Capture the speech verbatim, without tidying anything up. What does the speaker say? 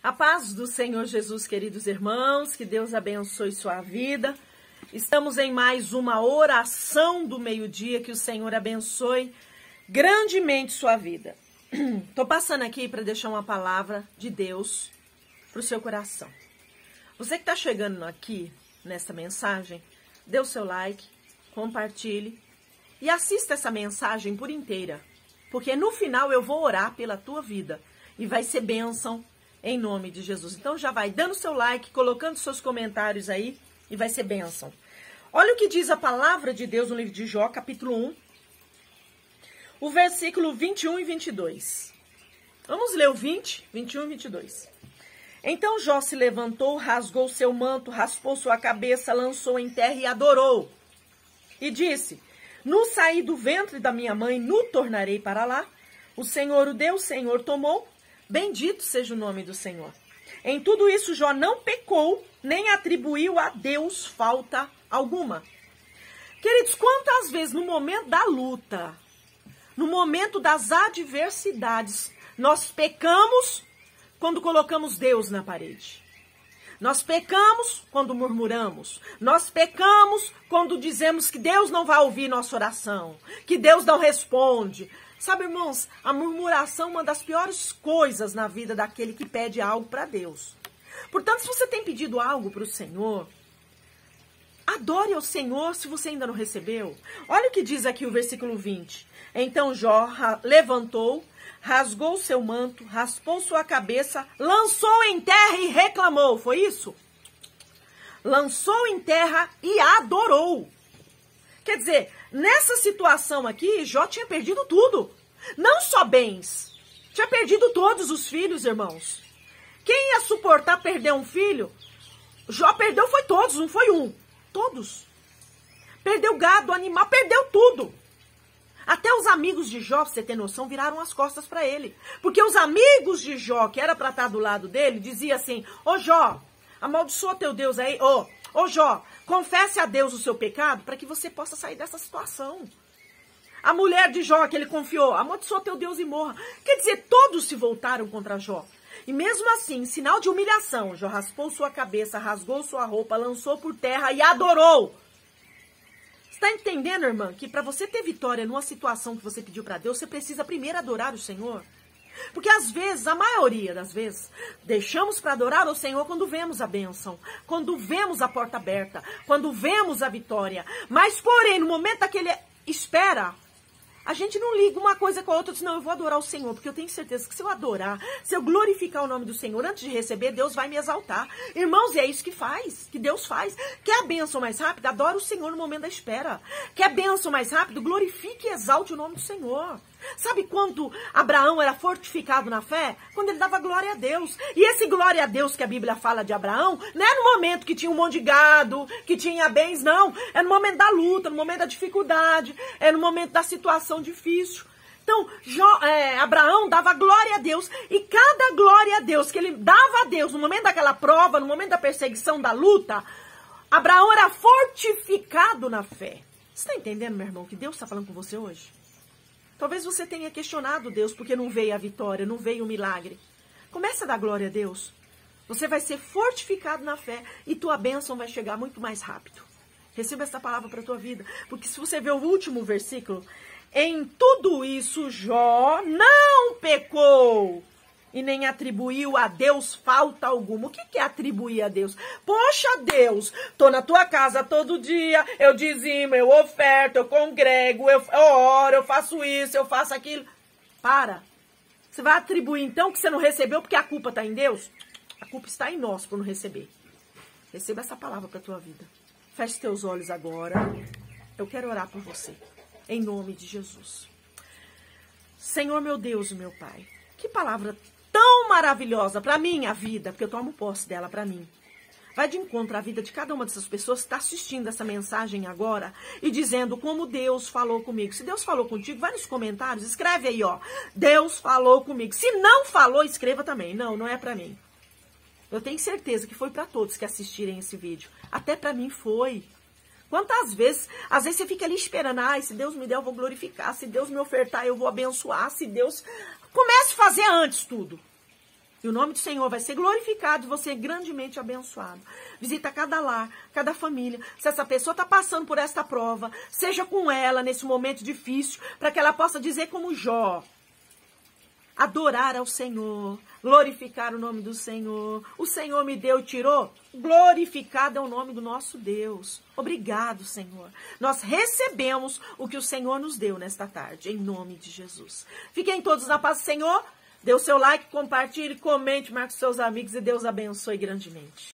A paz do Senhor Jesus, queridos irmãos, que Deus abençoe sua vida. Estamos em mais uma oração do meio-dia, que o Senhor abençoe grandemente sua vida. Estou passando aqui para deixar uma palavra de Deus para o seu coração. Você que está chegando aqui nessa mensagem, dê o seu like, compartilhe e assista essa mensagem por inteira, porque no final eu vou orar pela tua vida e vai ser bênção em nome de Jesus. Então já vai dando seu like, colocando seus comentários aí e vai ser bênção. Olha o que diz a palavra de Deus no livro de Jó, capítulo um, o versículo vinte e um e vinte e dois. Vamos ler o vinte, vinte e um e vinte e dois. Então Jó se levantou, rasgou seu manto, raspou sua cabeça, lançou em terra e adorou. E disse: no saí do ventre da minha mãe, no tornarei para lá. O Senhor o deu, o Senhor tomou. Bendito seja o nome do Senhor. Em tudo isso, Jó não pecou, nem atribuiu a Deus falta alguma. Queridos, quantas vezes no momento da luta, no momento das adversidades, nós pecamos quando colocamos Deus na parede? Nós pecamos quando murmuramos. Nós pecamos quando dizemos que Deus não vai ouvir nossa oração, que Deus não responde. Sabe, irmãos, a murmuração é uma das piores coisas na vida daquele que pede algo para Deus. Portanto, se você tem pedido algo para o Senhor, adore ao Senhor se você ainda não recebeu. Olha o que diz aqui o versículo vinte. Então Jó levantou, rasgou seu manto, raspou sua cabeça, lançou em terra e reclamou. Foi isso? Lançou em terra e adorou. Quer dizer, nessa situação aqui, Jó tinha perdido tudo. Não só bens. Tinha perdido todos os filhos, irmãos. Quem ia suportar perder um filho? Jó perdeu foi todos, não foi um. Todos. Perdeu gado, animal, perdeu tudo. Até os amigos de Jó, pra você ter noção, viraram as costas para ele. Porque os amigos de Jó, que era para estar do lado dele, diziam assim: ô Jó, amaldiçoa teu Deus aí. Ô, ô Jó, confesse a Deus o seu pecado para que você possa sair dessa situação. A mulher de Jó, que ele confiou: amaldiçoa teu Deus e morra. Quer dizer, todos se voltaram contra Jó. E mesmo assim, em sinal de humilhação, Jó raspou sua cabeça, rasgou sua roupa, lançou por terra e adorou. Está entendendo, irmã, que para você ter vitória numa situação que você pediu para Deus, você precisa primeiro adorar o Senhor? Porque às vezes, a maioria das vezes, deixamos para adorar o Senhor quando vemos a bênção, quando vemos a porta aberta, quando vemos a vitória. Mas, porém, no momento daquele espera, a gente não liga uma coisa com a outra, diz: não, eu vou adorar o Senhor, porque eu tenho certeza que se eu adorar, se eu glorificar o nome do Senhor antes de receber, Deus vai me exaltar. Irmãos, e é isso que faz, que Deus faz. Quer a bênção mais rápida? Adora o Senhor no momento da espera. Quer a bênção mais rápida? Glorifique e exalte o nome do Senhor. Sabe quando Abraão era fortificado na fé? Quando ele dava glória a Deus. E esse glória a Deus que a Bíblia fala de Abraão, não é no momento que tinha um monte de gado, que tinha bens, não. É no momento da luta, no momento da dificuldade, é no momento da situação difícil. Então, Jó, é, Abraão dava glória a Deus. E cada glória a Deus que ele dava a Deus no momento daquela prova, no momento da perseguição, da luta, Abraão era fortificado na fé. Você está entendendo, meu irmão, que Deus está falando com você hoje? Talvez você tenha questionado Deus porque não veio a vitória, não veio o milagre. Comece a dar glória a Deus. Você vai ser fortificado na fé e tua bênção vai chegar muito mais rápido. Receba essa palavra para a tua vida. Porque se você ver o último versículo, em tudo isso Jó não pecou e nem atribuiu a Deus falta alguma. O que que é atribuir a Deus? Poxa, Deus, tô na tua casa todo dia, eu dizimo, eu oferto, eu congrego, eu oro, eu faço isso, eu faço aquilo. Para. Você vai atribuir então que você não recebeu porque a culpa está em Deus? A culpa está em nós por não receber. Receba essa palavra para a tua vida. Feche teus olhos agora. Eu quero orar por você. Em nome de Jesus. Senhor, meu Deus e meu Pai, que palavra tão maravilhosa para minha vida, porque eu tomo posse dela para mim. Vai de encontro à vida de cada uma dessas pessoas que está assistindo essa mensagem agora e dizendo como Deus falou comigo. Se Deus falou contigo, vai nos comentários, escreve aí, ó. Deus falou comigo. Se não falou, escreva também. Não, não é para mim. Eu tenho certeza que foi para todos que assistirem esse vídeo. Até para mim foi. Quantas vezes, às vezes você fica ali esperando, ai, se Deus me der eu vou glorificar, se Deus me ofertar eu vou abençoar, se Deus... Comece a fazer antes tudo. E o nome do Senhor vai ser glorificado e você é grandemente abençoado. Visita cada lar, cada família. Se essa pessoa está passando por esta prova, seja com ela nesse momento difícil, para que ela possa dizer como Jó, adorar ao Senhor, glorificar o nome do Senhor. O Senhor me deu e tirou. Glorificado é o nome do nosso Deus. Obrigado, Senhor. Nós recebemos o que o Senhor nos deu nesta tarde, em nome de Jesus. Fiquem todos na paz do Senhor. Dê o seu like, compartilhe, comente, marque seus amigos e Deus abençoe grandemente.